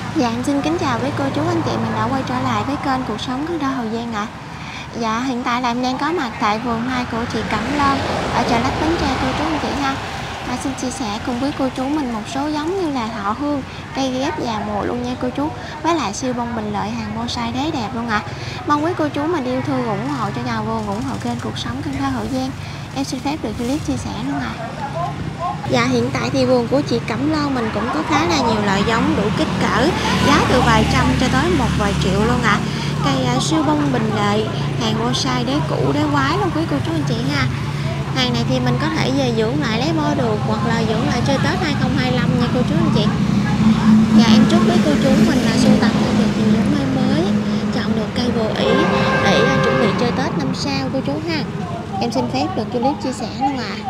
Dạ em xin kính chào với cô chú anh chị, mình đã quay trở lại với kênh Cuộc Sống Cơn Đau Hậu Giang ạ. Dạ hiện tại là em đang có mặt tại vườn hoa của chị Cẩm Loan ở chợ Lách Bến Tre cô chú anh chị ha. Xin chia sẻ cùng với cô chú mình một số giống như là thọ hương, cây ghép già mùa luôn nha cô chú, với lại siêu bông bình lợi hàng bonsai đế đẹp luôn ạ. Mong quý cô chú mình yêu thương ủng hộ cho nhà vườn, ủng hộ kênh Cuộc Sống Cơn Đau Hậu Giang. Em xin phép được clip chia sẻ luôn ạ. Dạ hiện tại thì vườn của chị Cẩm Loan mình cũng có khá là nhiều loại giống đủ kích cỡ, giá từ vài trăm cho tới một vài triệu luôn ạ. Cây siêu bông bình lợi, hàng bonsai đế cũ đế quái luôn quý cô chú anh chị ha. Hàng này thì mình có thể về dưỡng lại lấy bo được, hoặc là dưỡng lại chơi Tết 2025 nha cô chú anh chị. Dạ em chúc với cô chú mình là sưu tầm được nhiều giống mai mới, chọn được cây bồ ỉ để chuẩn bị chơi Tết năm sau cô chú ha. Em xin phép được clip chia sẻ luôn ạ.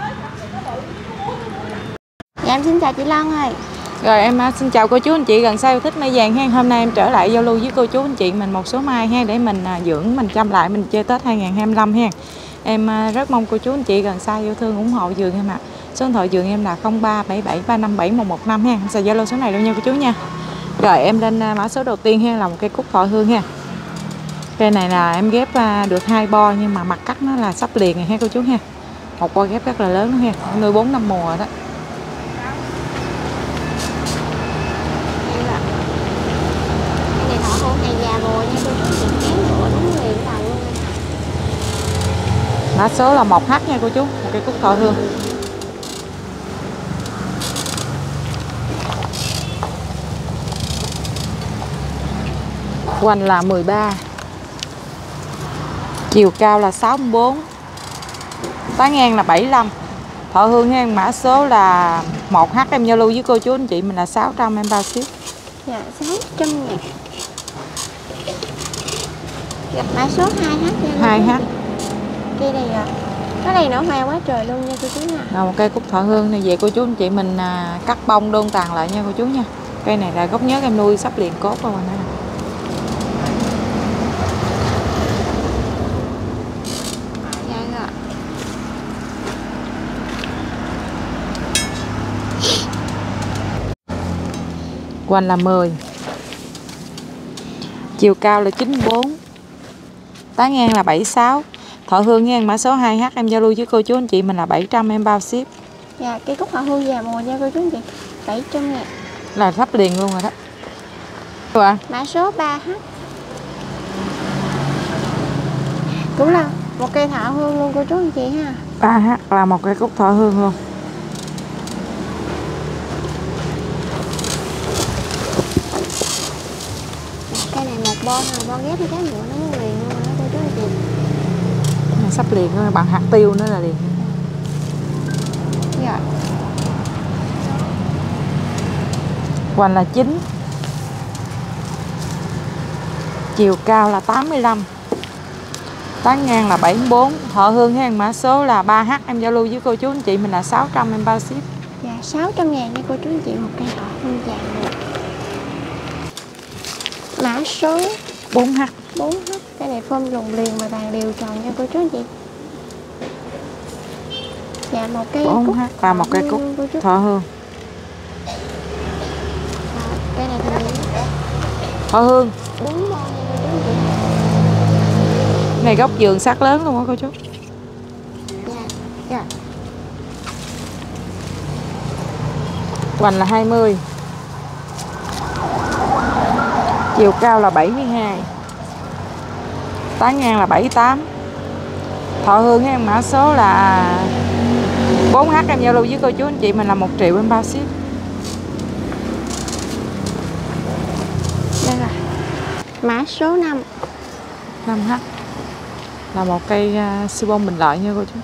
Dạ em xin chào chị Loan ơi. Rồi em xin chào cô chú anh chị gần xa yêu thích mai vàng ha. Hôm nay em trở lại giao lưu với cô chú anh chị mình một số mai ha, để mình dưỡng, mình chăm lại, mình chơi Tết 2025 ha. Em rất mong cô chú anh chị gần xa yêu thương ủng hộ vườn em ạ. Số điện thoại vườn em là 0377357115 ha. Em sẽ giao lưu số này luôn nha cô chú nha. Rồi em lên mã số đầu tiên ha, là một cây cúc thọ hương ha. Cây này là em ghép được 2 bo, nhưng mà mặt cắt nó là sắp liền này ha cô chú ha. Một bo ghép rất là lớn luôn ha, nuôi 4 năm mùa rồi đó. Mã số là 1H nha cô chú, một cây cúc thọ hương. Hoành là 13, chiều cao là 64, tán ngang là 75. Thọ hương ha, mã số là 1H, em giao lưu với cô chú anh chị mình là 600, em bao ship. Dạ 600 ngàn. Gặp mã số 2H nha. 2H. Cây này cái này nở hoa quá trời luôn nha cô chú nha. Rồi một cây cúc thọ hương này về cô chú anh chị mình cắt bông đơn tàn lại nha cô chú nha. Cây này là gốc nhớt em nuôi sắp liền cốt rồi nè. Dạ rồi. Hoành là 10, chiều cao là 94, tán ngang là 76. Thọ hương nha, mã số 2H, em giao lưu với cô chú anh chị mình là 700, em bao ship. Dạ cây cúc thọ hương già mùa nha cô chú anh chị, 700 ngàn. Là sắp liền luôn rồi đó. Rồi. Mã số 3H. Cũng là một cây thọ hương luôn cô chú anh chị ha. 3H là một cây cúc thọ hương luôn. Cây này một bo thôi, bo ghép với cái nữa nó muốn liền luôn rồi đó cô chú anh chị. Sắp liền luôn, bằng hạt tiêu nữa là liền. Dạ. Hoành là 9, chiều cao là 85, tán ngang là 74. Thọ hương ha, mã số là 3H, em giao lưu với cô chú anh chị mình là 600, em bao ship. Dạ 600 ngàn nha cô chú anh chị, một cây thọ hương già mùa. Mã số 4H. 4H, cái này phơm lùng liền mà vàng đều tròn nha cô chú anh chị. Dạ một cây 4H và một cây cúc thọ hương. Cây này thì Thọ hương 4 bo nha cô chú anh chị. này gốc vườn sát lớn luôn á cô chú. Dạ. Dạ. Hoành là 20, chiều cao là 72, tán ngang là 78. Thọ hương ha, mã số là 4H, em giao lưu với cô chú anh chị mình là 1 triệu, em bao ship. Đây rồi. Mã số 5. 5H là một cây siêu bông bình lợi nha cô chú.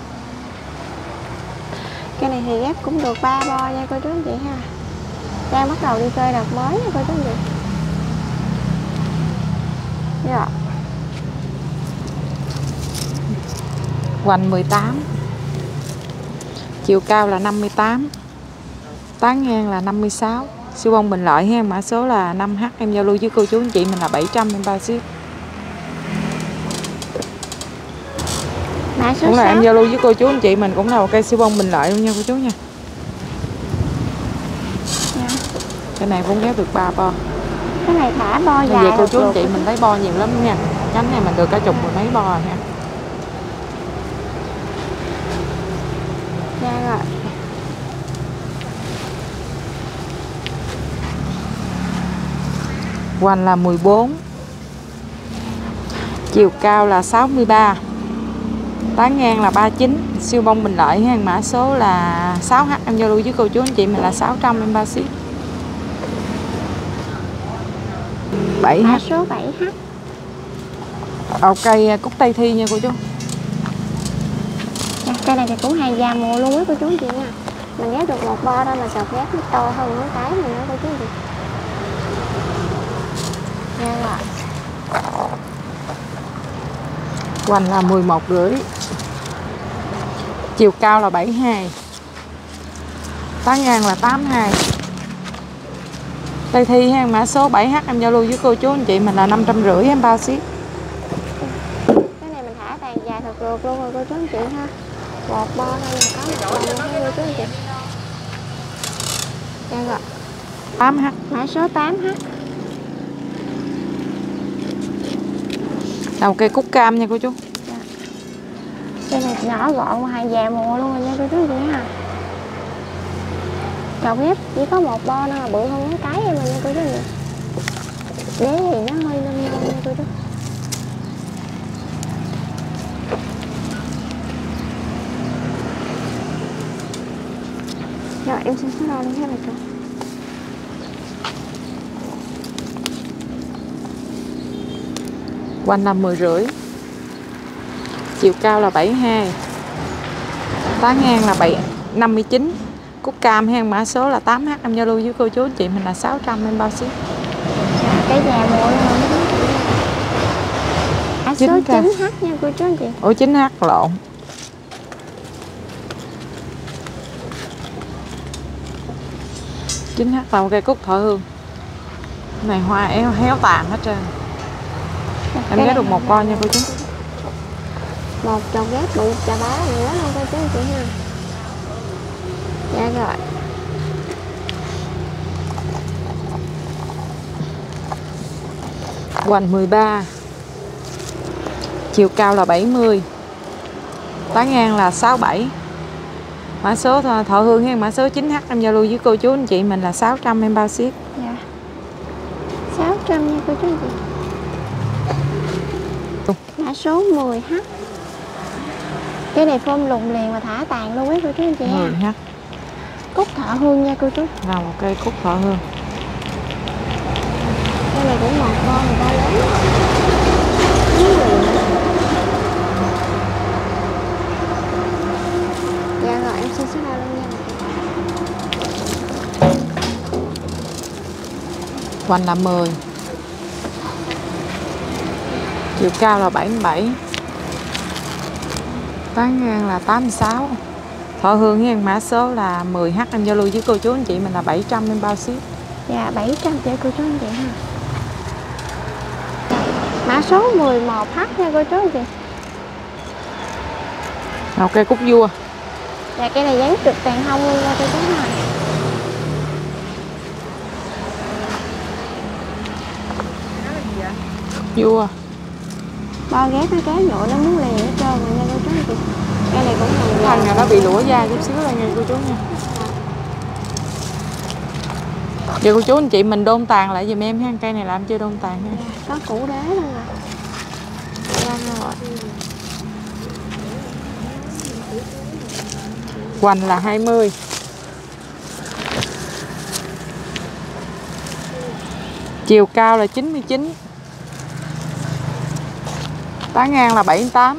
Cây này thì ghép cũng được 3 bo nha cô chú anh chị ha. Đang bắt đầu đi chơi đợt mới nha cô chú anh chị. Dạ. Hoành 18, chiều cao là 58, tán ngang là 56. Siêu bông bình lợi ha, mã số là 5H, em giao lưu với cô chú anh chị mình là 700, em bao ship. Mã số cũng là 6. em giao lưu với cô chú anh chị mình cũng là một cây siêu bông bình lợi luôn nha cô chú nha. Dạ. Cái này cũng ghép được 3 bo. Cái này thả bo dài. Vậy cô chú anh chị mình lấy bo nhiều lắm nha. Cánh này mình được cả chục mười mấy bo rồi nha. Dạ rồi. Hoành là 14. Chiều cao là 63. Tán ngang là 39. Siêu bông Bình Lợi ha. Mã số là 6H. Em giao lưu với cô chú anh chị mình là 600 em bao ship. 7H. Mã số 7H. Cây cúc Tây Thi nha cô chú. Cây này thì cũng hàng già mùa luôn á cô chú anh chị nha. Mình ghép được một bo thôi mà sọt ghép nó to hơn mấy cái này nữa cô chú anh chị. Nha rồi. Hoành là 11,5. Chiều cao là 72. Tán ngang là 82. Tây Thi ha, mã số 7H em giao lưu với cô chú anh chị mình là 550 em bao ship. Cái này mình thả tàn dài thật ruột luôn rồi cô chú anh chị ha. Một bo thôi mà có một bo luôn cô chú anh chị. Dạ rồi. 8H. Mã số 8H. Đầu cây cúc cam nha cô chú. Dạ. Cây này nhỏ gọn mà hàng già mùa luôn rồi nha cô chú anh chị ha. Chậu ghép chỉ có một bo nữa mà bự hơn mấy cái em rồi nha cô chú anh chị. Đế thì nó hơi nâng lên nha cô chú. Rồi em xin số đo lên ha bà chủ. Hoành là 10,5. Chiều cao là 72. Tán ngang là 59. Cúc cam ha, mã số là 8H em giao lưu với cô chú anh chị mình là 600 em bao ship. Cái già mùa luôn rồi cô chú. Mã số 9H nha cô chú anh chị. Ủa 9H lộn. Chín h là cây cúc thọ hương. Cái này hoa héo tàn hết trơn. Em ghép được một con nha cô chú. Một chậu ghép bự chà bá nữa luôn cô chú anh chị ha. Dạ rồi. Hoành 13. Chiều cao là 70. Tán ngang là 67. Mã số thọ hương hay mã số 9H em giao lưu với cô chú anh chị mình là 600 em bao ship. Dạ. 600 nha cô chú anh chị. Mã số 10H. Cái này phôm lùng liền mà thả tàn luôn ấy cô chú anh chị ha. 10H. Cúc thọ hương nha cô chú. Là một cây cúc thọ hương. Cái này cũng một bo người ta lớn. Dạ rồi em xin số đo luôn nha. Hoành là 10. Chiều cao là 77. Tán ngang là 86. Thọ hương với mã số là 10H em giao lưu với cô chú anh chị mình là 700 em bao ship. Dạ 700 cho cô chú anh chị ha. Mã số 11H nha cô chú anh chị. Một cây cúc vua. Dạ cái này dán trực tàn hông luôn nha cô chú ha. Vua. Bo ghép nó kéo nhựa nó muốn liền hết trơn rồi nha cô chú anh chị. Cái này cũng là Thằng này nó bị lũa da chút xíu thôi nha cô chú nha. Giờ cô chú anh chị mình đôn tàn lại giùm em ha, cây này làm chưa đôn tàn ha. Có củ đế luôn rồi. Rồi. Hoành là 20. Chiều cao là 99. Tán ngang là 78.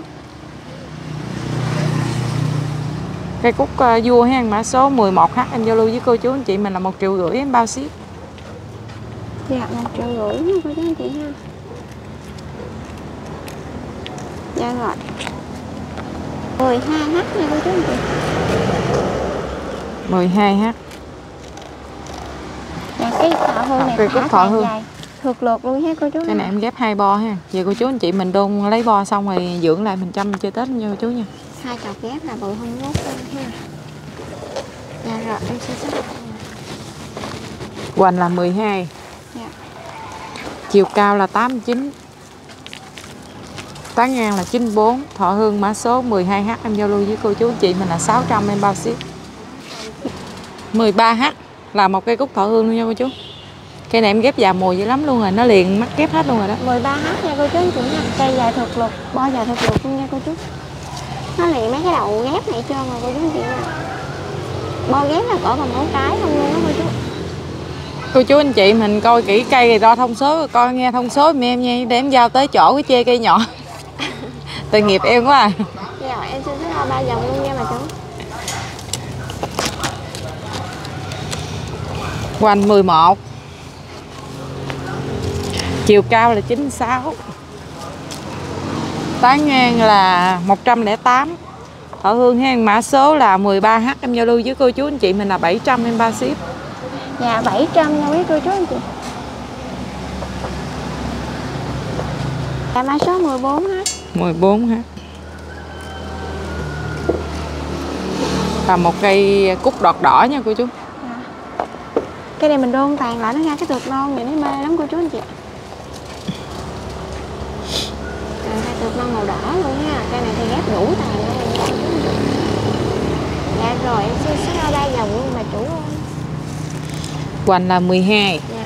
Cây cúc vua ha, mã số 11H em giao lưu với cô chú anh chị mình là 1,5 triệu em bao ship. Dạ 1,5 triệu nha cô chú anh chị ha. Dạ rồi. 12H nha cô chú anh chị. 12H. Dạ cái thọ hương này Cây cúc thả thọ tàn hương. dài thượt lượt luôn ha cô chú. Cái này em ghép 2 bo ha. Vậy cô chú anh chị mình đôn lấy bo xong rồi dưỡng lại mình chăm chơi Tết nha cô chú nha. 2 chậu ghép là bự hơn mốt luôn ha. Dạ rồi em sẽ xếp. Hoành là 12. Dạ. Chiều cao là 89. Tán ngang là 94. Thọ Hương mã số 12H, em giao lưu với cô chú anh chị mình là 600, em bao ship. 13H là một cây cúc Thọ Hương luôn nha cô chú. Cây này em ghép già mùa dữ lắm luôn rồi, nó liền mắt ghép hết luôn rồi đó. 13H nha cô chú anh chị nha. Cây dài thực lục, bo dài thực lục luôn nha cô chú. Nó liền mấy cái đầu ghép này trơn rồi cô chú anh chị nha. Bo ghép là cỡ bằng ngón cái không luôn đó cô chú. Cô chú anh chị mình coi kỹ cây thì đo thông số, coi nghe thông số giùm em nha, để em giao tới chỗ cái chê cây nhỏ. Tội nghiệp em quá à. Rồi em xin phép đo 3 vòng luôn nha bà chú. Hoành 11. Chiều cao là 96. Tán ngang là 108. Thọ Hương hen mã số là 13H, em giao lưu với cô chú anh chị mình là 700, em bao ship. Dạ 700 nha quý cô chú anh chị. Dạ mã số 14H. 14H. Là một cây cúc đọt đỏ nha cô chú. Dạ. Cây này mình đôn tàn lại nó ra cái tược non vậy nó mê lắm cô chú anh chị. Hai tược non màu đỏ luôn nha. Cây này thì ghép đủ tàn luôn cô chú anh chị. Dạ rồi em xin số đo 3 vòng luôn bà chủ ơi. Hoành là 12. Dạ.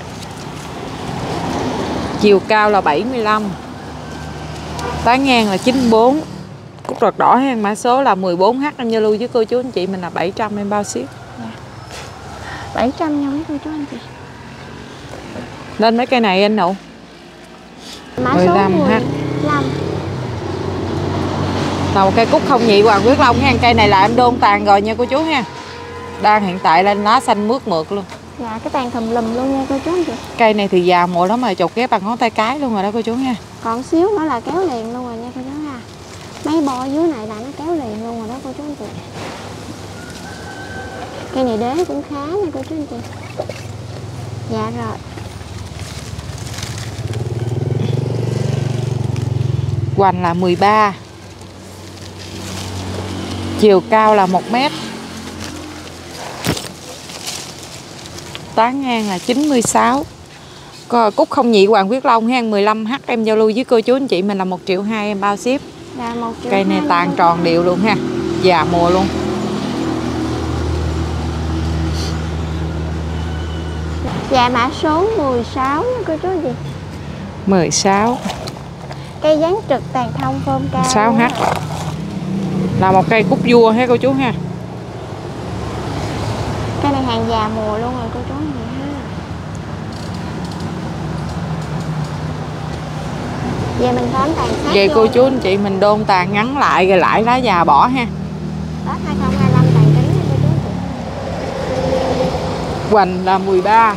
Chiều cao là 75. Tán ngang là 94. Cúc đọt đỏ hen mã số là 14H, em giao lưu với cô chú anh chị mình là 700, em bao ship. Dạ. 700 nha quý cô chú anh chị. Lên mấy cây này anh Nụ. Mã số 15. Là một cây cúc không nhị Hoàng Quyết Long ha. Cây này là em đôn tàn rồi nha cô chú ha. Đang hiện tại lên lá xanh mướt mượt luôn. Dạ cái tàn thùm lùm luôn nha cô chú anh chị. Cây này thì già mùa lắm mà chột ghép bằng ngón tay cái luôn rồi đó cô chú nha. Còn xíu nữa là kéo liền luôn rồi nha cô chú ha. Mấy bo dưới này là nó kéo liền luôn rồi đó cô chú anh chị. Cây này đế cũng khá nha cô chú anh chị. Dạ rồi. Hoành là 13. Chiều cao là 1 mét. Tán ngang là 96. Cúc không nhị Hoàng Quyết Long ha, 15H, em giao lưu với cô chú anh chị mình là 1,2 triệu, em bao ship. Dạ 1 triệu. Cây này tàn tròn đều luôn ha. Già mùa luôn. Dạ mã số 16 nha cô chú anh chị. 16. Cây dáng trực tàn thông phơm cao. 6H. Là một cây cúc vua ha cô chú ha. Cây này hàng già mùa luôn rồi cô chú anh chị ha. Vậy mình khám tàn sát. Vậy cô chú anh chị mình đôn tàn ngắn lại rồi lại lá già bỏ ha. Tết 2025 tàn kính nha cô chú anh chị. Hoành là 13.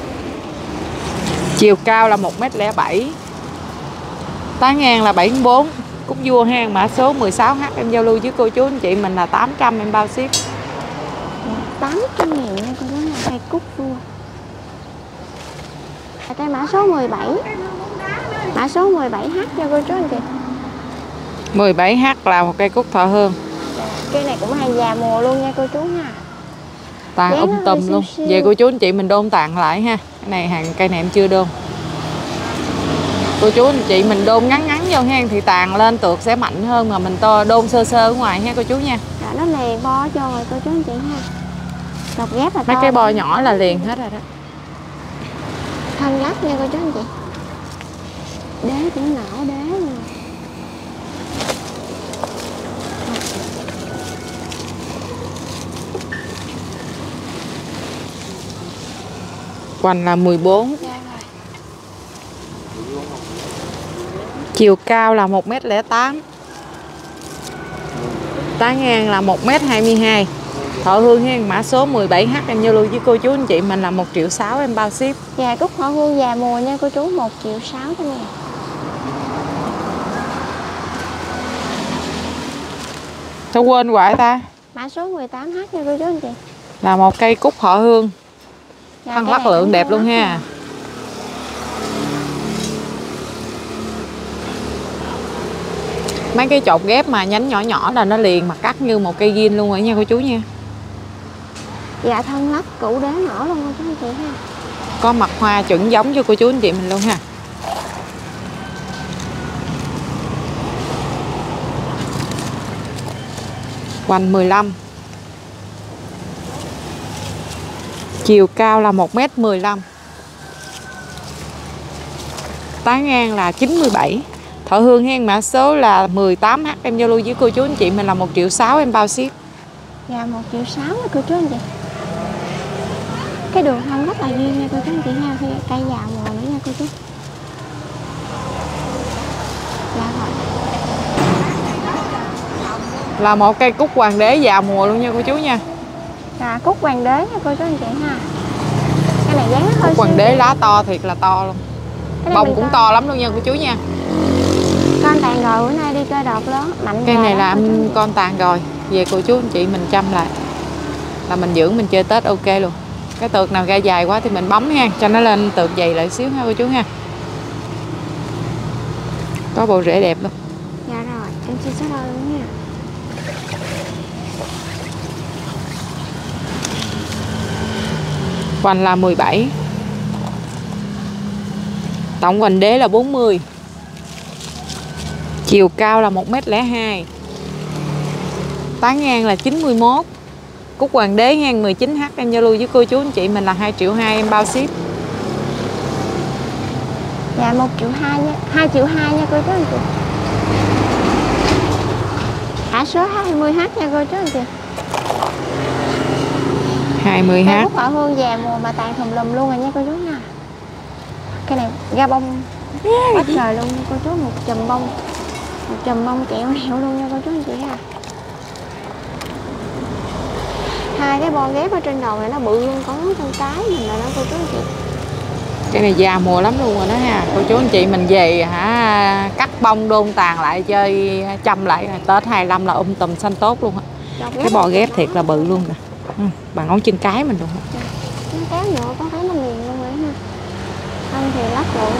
Chiều cao là 1,07 m. Tán ngang là 74. Cúc vua ha, mã số 16H, em giao lưu với cô chú anh chị mình là 800, em bao ship. 800.000 nha cô chú nha. Cây cúc vua. Cây mã số 17. Mã số 17H nha cô chú anh chị. 17H là một cây cúc Thọ Hương. Cây này cũng hàng già mùa luôn nha cô chú nha. Tàn tùm luôn. Về cô chú anh chị mình đôn tàn lại ha. Cái này hàng cây này em chưa đôn. Cô chú anh chị mình đôn ngắn ngắn vô ha thì tàn lên tược sẽ mạnh hơn, mà mình to đôn sơ sơ ở ngoài ha cô chú nha. Dạ, nó liền bo cho rồi cô chú anh chị ha. Đọc ghép là mấy to cái bo nhỏ là liền hết rồi đó. Thân lắc nha cô chú anh chị. Đế cũng nở đế luôn. Hoành là 14. Dạ rồi. Chiều cao là 1,08 m. Tán ngang là 1,22 m. Thọ Hương hen mã số 17H, em giao lưu với cô chú anh chị mình là 1,6 triệu, em bao ship. Dạ cúc Thọ Hương già mùa nha cô chú, 1,6 triệu cho nè. Sao quên hoài ta. Mã số 18H nha cô chú anh chị. Là một cây cúc Thọ Hương. Dạ, Thân lắc lượng đẹp luôn ha. Mấy cái chột ghép mà nhánh nhỏ nhỏ là nó liền mà cắt như một cây ghim luôn rồi nha cô chú nha. Dạ thân lắc củ đế nở luôn cô chú anh chị ha. Có mặt hoa chuẩn giống cho cô chú anh chị mình luôn ha. Hoành 15. Chiều cao là 1m15. Tán ngang là 97. Thọ Hương hen, mã số là 18H. Em giao lưu với cô chú anh chị mình là 1.600.000 em bao ship. Dạ 1.600.000 đó cô chú anh chị. Cái đường thân rất là duyên nha cô chú anh chị ha. Cây già mùa nữa nha cô chú. Dạ rồi. Là một cây cúc hoàng đế già mùa luôn nha cô chú nha. Dạ cúc hoàng đế nha cô chú anh chị ha. Cái này dáng nó hơi cúc hoàng đế lá to thiệt là to luôn. Bông cũng to lắm luôn nha cô chú nha. Con tàn rồi, bữa nay đi chơi đọt lớn mạnh. Cây này là con tàn rồi, về cô chú anh chị mình chăm lại là mình dưỡng mình chơi Tết ok luôn. Cái tược nào ra dài quá thì mình bấm ha, cho nó lên tược dày lại xíu ha cô chú ha. Có bộ rễ đẹp luôn. Dạ rồi, em xin số đo luôn nha. Hoành là 17. Tổng hoành đế là 40. Chiều cao là 1m02. Tán ngang là 91. Cúc hoàng đế ngang 19H. Em giao lưu với cô chú anh chị mình là 2.200.000 em bao ship. Dạ 1.200.000 nha, 2.200.000 nha cô chú anh chị. Mã số 20H nha cô chú anh chị. 20H. Cây cúc Thọ Hương già mùa mà tàn thùm lùm luôn rồi nha cô chú nha. Cái này ra bông quá trời luôn nha cô chú, một chùm bông kẹo hẹo luôn nha cô chú anh chị ha. Hai cái bo ghép ở trên đầu này nó bự luôn, có con cái mình là nó cô chú anh chị. Cái này già mùa lắm luôn rồi đó ha. Cô chú anh chị mình về hả, cắt bông đôn tàn lại chơi chăm lại Tết 25 là tùm xanh tốt luôn á. Cái bò ghép thiệt là bự luôn nè. Bằng ngón chân cái mình luôn. Nó kéo nhựa có thấy nó liền luôn rồi ha. Anh thì lắc bộ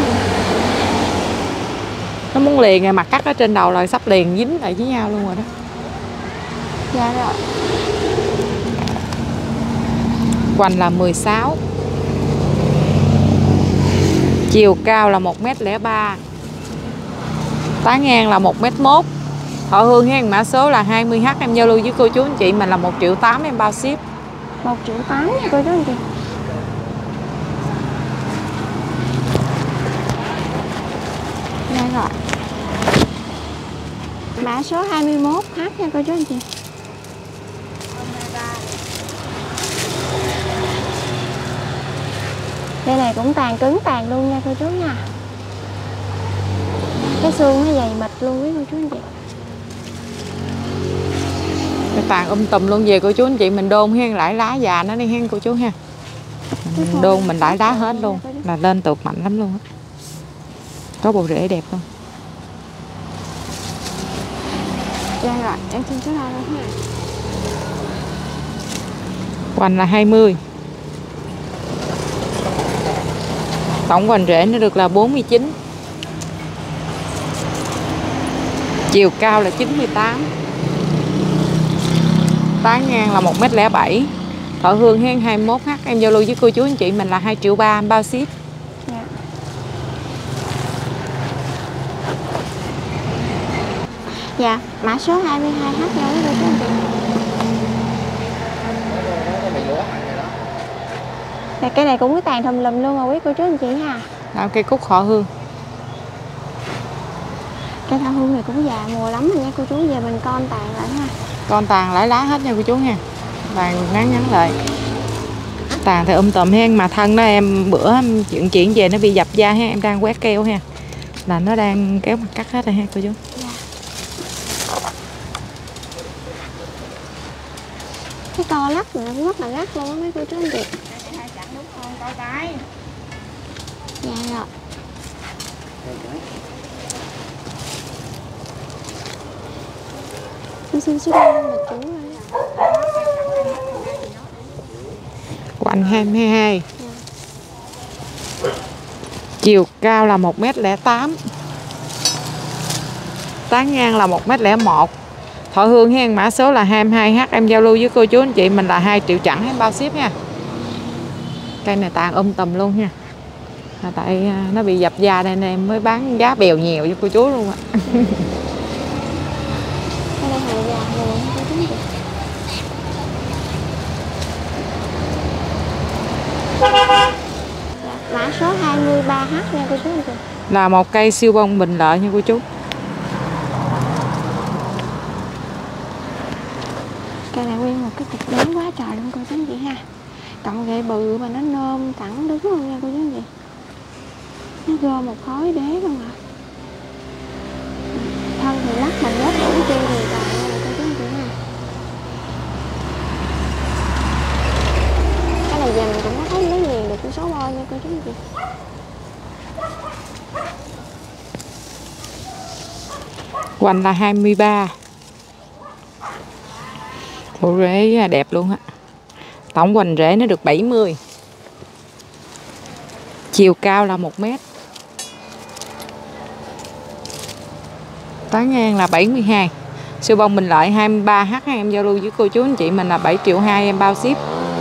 nó muốn liền rồi, mặt cắt ở trên đầu là sắp liền dính lại với nhau luôn rồi đó. Dạ rồi. Hoành là 16. Chiều cao là 1m03. Tán ngang là 1m1. Thọ Hương hen, mã số là 20H. Em giao lưu với cô chú anh chị mình là 1.800.000 em bao ship. 1.800.000 nha cô chú anh chị. Dạ rồi. Mã số 21H nha cô chú anh chị. Đây này cũng tàn cứng tàn luôn nha cô chú nha. Cái xương nó dày mịt luôn với cô chú anh chị. Cái tàn tùm luôn, về cô chú anh chị mình đôn hen lại lá già nó đi hen cô chú ha. Mình đôn mình lại lá hết luôn là lên tược mạnh lắm luôn á. Có bộ rễ đẹp không? Dạ rồi, em xin số đo luôn ha. Hoành là 20. Tổng hoành rễ nó được là 49. Chiều cao là 98. Tán ngang là 1m07. Thọ Hương hen 21H. Em giao lưu với cô chú anh chị mình là 2.300.000 em bao ship. Dạ. Dạ, mã số 22H nha quý cô chú anh chị. Dạ, cái này cũng cái tàn thùm lùm luôn rồi quý cô chú anh chị ha. Đó, cây cúc Thọ Hương. Cây Thọ Hương này cũng già mùa lắm rồi nha cô chú, giờ mình con tàn lại ha. Con tàn lại lá hết nha cô chú nha. Tàn ngắn lại. Tàn thì tùm hen, mà thân đó em bữa chuyển về nó bị dập da ha, em đang quét keo ha. Là nó đang kéo mặt cắt hết rồi ha cô chú. Dạ. Cái co lắc này cũng rất là gắt luôn á mấy cô chú anh chị. Dạ rồi. Em xin số đo luôn là chú rồi. Hoành 22. Chiều cao là 1m08. Tán ngang là 1m01. Thọ Hương hen, mã số là 22H. Em giao lưu với cô chú anh chị mình là 2.000.000 em bao ship nha. Cây này tàn tùm luôn nha. Tại nó bị dập da nên em mới bán giá bèo nhiều cho cô chú luôn ạ. Cái này hàng già rồi cô chú anh chị. Mã số 23H nha cô chú anh chị. Là một cây siêu bông Bình Lợi nha cô chú. Cây này nguyên một cái cục lớn quá trời luôn cô chú anh chị ha. Cọng gậy bự mà nó nôm thẳng đứng luôn nha cô chú anh chị. Nó gom một khối đế luôn ạ. Thân thì lắc bằng lớp đủ chi thì tài nha cô chú anh chị ha. Cái này giờ mình cũng có thấy lấy liền được con số bo nha cô chú anh chị. Hoành là 23. Bộ rễ đẹp luôn á. Tổng hoành rễ nó được 70. Chiều cao là 1 mét. Tán ngang là 72. Siêu bông Bình Lợi 23H em giao lưu với cô chú anh chị mình là 7,2 triệu em bao ship.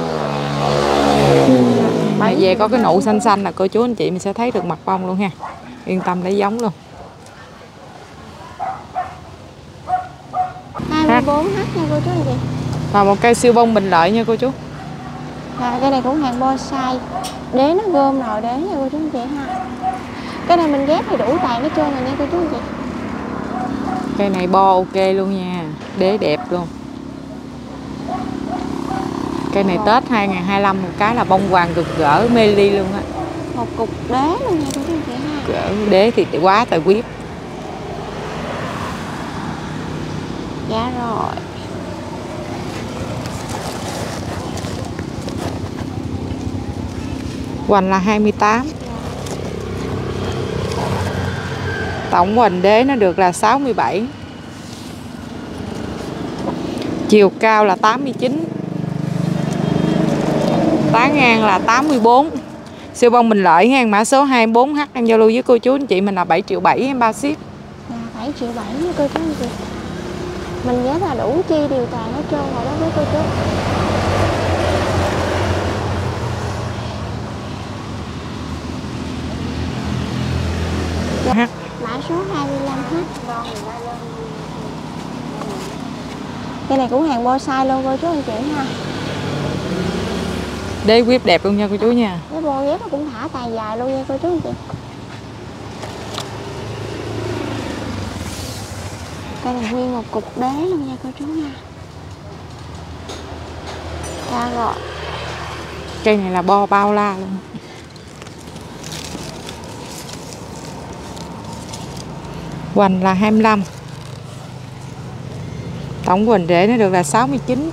Mà về có cái nụ xanh xanh là cô chú anh chị mình sẽ thấy được mặt bông luôn ha. Yên tâm lấy giống luôn. 24H nha cô chú anh chị. Và một cây siêu bông Bình Lợi nha cô chú. Cây này cũng hàng bonsai. Đế nó gom rồi đế nha cô chú anh chị ha. Cái này mình ghép thì đủ tàn hết trơn rồi nha cô chú anh chị. Cây này bo ok luôn nha. Đế đẹp luôn. Cây này Tết 2025 một cái là bông hoàng rực rỡ mê ly luôn á. Một cục đế luôn nha cô chú anh chị ha. Gỡ đế thì quá tài quyết. Dạ rồi. Hoành là 28. Tổng hoành đế nó được là 67. Chiều cao là 89. Tán ngang là 84. Siêu bông Bình Lợi ha, mã số 24H em giao lưu với cô chú anh chị mình là 7,7 triệu em bao ship. Dạ 7,7 triệu nha cô chú anh chị. Mình ghép là đủ chi điều tàn hết trơn rồi đó với cô chú. H. Mã số 25H. Cái này cũng hàng bonsai luôn cô chú anh chị ha. Đế whip đẹp luôn nha cô chú nha. Cái bo ghép nó cũng thả tài dài luôn nha cô chú anh chị. Cái này nguyên một cục đế luôn nha cô chú nha. Dạ rồi. Cây này là bo bao la luôn. Hoành là 25. Tổng hoành rễ nó được là 69.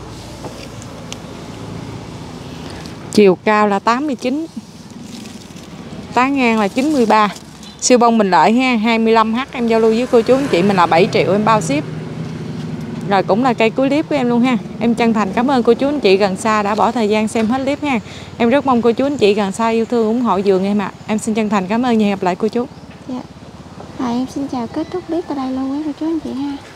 Chiều cao là 89. Tán ngang là 93. Siêu bông Bình Lợi ha, 25H em giao lưu với cô chú anh chị mình là 7 triệu em bao ship. Rồi cũng là cây cuối clip của em luôn ha. Em chân thành cảm ơn cô chú anh chị gần xa đã bỏ thời gian xem hết clip ha. Em rất mong cô chú anh chị gần xa yêu thương ủng hộ vườn em ạ. Em xin chân thành cảm ơn và hẹn gặp lại cô chú. Dạ. Rồi em xin chào kết thúc clip tại đây luôn với cô chú anh chị ha.